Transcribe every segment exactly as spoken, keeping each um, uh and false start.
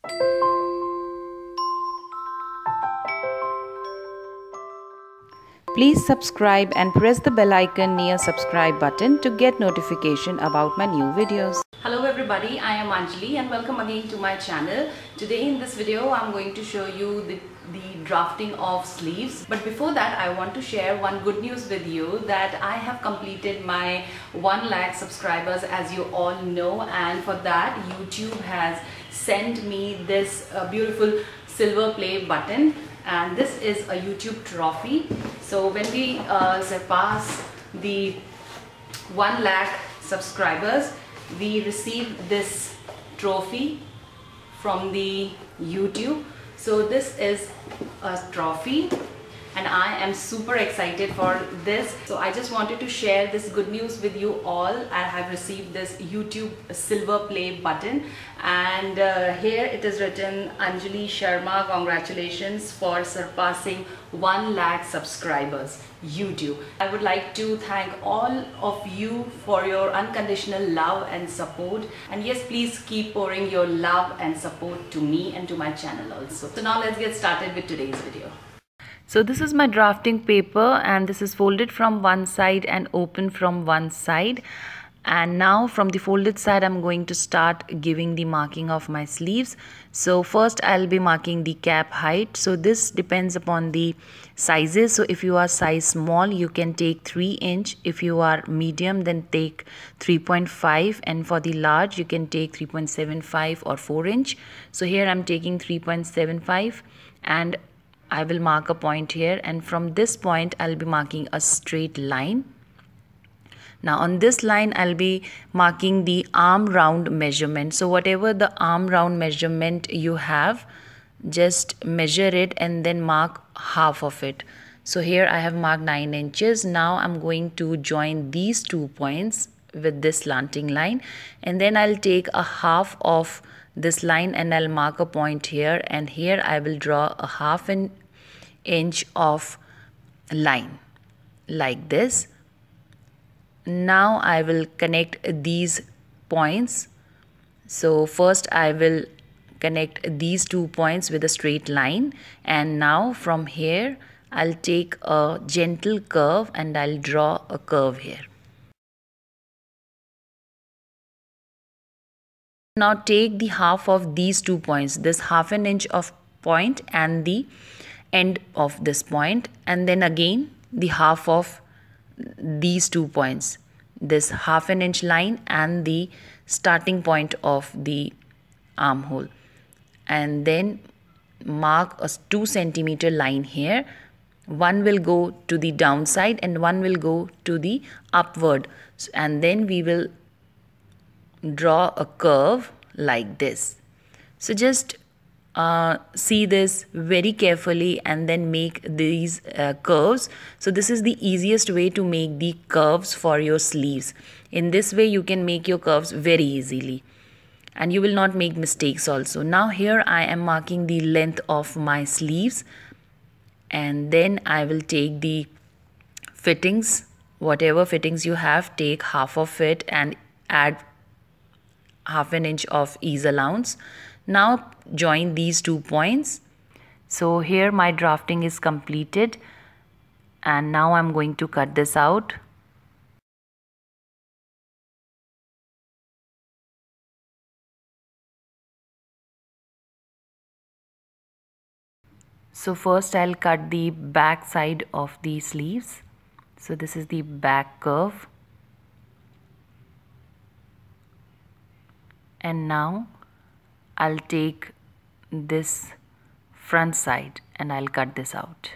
Please subscribe and press the bell icon near subscribe button to get notification about my new videos. Hello everybody, I am Anjali and welcome again to my channel. Today in this video I'm going to show you the, the drafting of sleeves. But before that I want to share one good news with you that I have completed my one lakh subscribers, as you all know, and for that YouTube has sent me this uh, beautiful silver play button. And this is a YouTube trophy. So when we uh, surpass the one lakh subscribers, we receive this trophy from the YouTube. So this is a trophy and I am super excited for this. So I just wanted to share this good news with you all. I have received this YouTube silver play button, and uh, here it is written, Anjali Sharma, congratulations for surpassing one lakh subscribers, YouTube. I would like to thank all of you for your unconditional love and support, and yes, please keep pouring your love and support to me and to my channel also. So now let's get started with today's video. So this is my drafting paper, and this is folded from one side and open from one side. And now from the folded side I'm going to start giving the marking of my sleeves. So first I'll be marking the cap height. So this depends upon the sizes. So if you are size small, you can take three inch. If you are medium, then take three point five, and for the large you can take three point seven five or four inch. So here I'm taking three point seven five, and I will mark a point here, and from this point I'll be marking a straight line. Now on this line I'll be marking the arm round measurement. So whatever the arm round measurement you have, just measure it and then mark half of it. So here I have marked nine inches. Now I'm going to join these two points with this slanting line, and then I'll take a half of this line and I'll mark a point here, and here I will draw a half an inch of line like this. Now I will connect these points. So first I will connect these two points with a straight line, and now from here I'll take a gentle curve and I'll draw a curve here. Now take the half of these two points, this half an inch of point and the end of this point, and then again the half of these two points, this half an inch line and the starting point of the armhole, and then mark a two centimeter line here. One will go to the downside and one will go to the upward, and then we will draw a curve like this. So just uh, see this very carefully and then make these uh, curves. So this is the easiest way to make the curves for your sleeves. In this way you can make your curves very easily and you will not make mistakes also. Now here I am marking the length of my sleeves, and then I will take the fittings, whatever fittings you have, take half of it and add half an inch of ease allowance. Now join these two points. So here my drafting is completed, and now I'm going to cut this out. So first I'll cut the back side of the sleeves. So this is the back curve. And now I'll take this front side and I'll cut this out.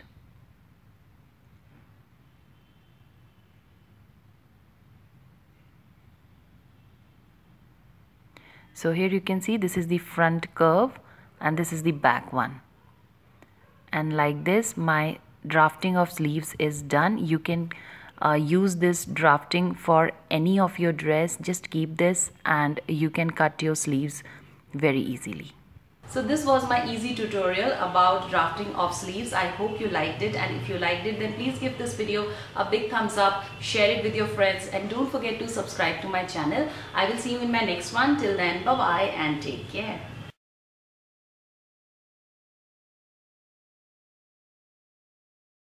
So here you can see this is the front curve and this is the back one. And like this my drafting of sleeves is done. You can uh, use this drafting for any of your dress. Just keep this and you can cut your sleeves very easily. So this was my easy tutorial about drafting of sleeves. I hope you liked it, and if you liked it then please give this video a big thumbs up, share it with your friends, and don't forget to subscribe to my channel. I will see you in my next one. Till then, bye bye and take care.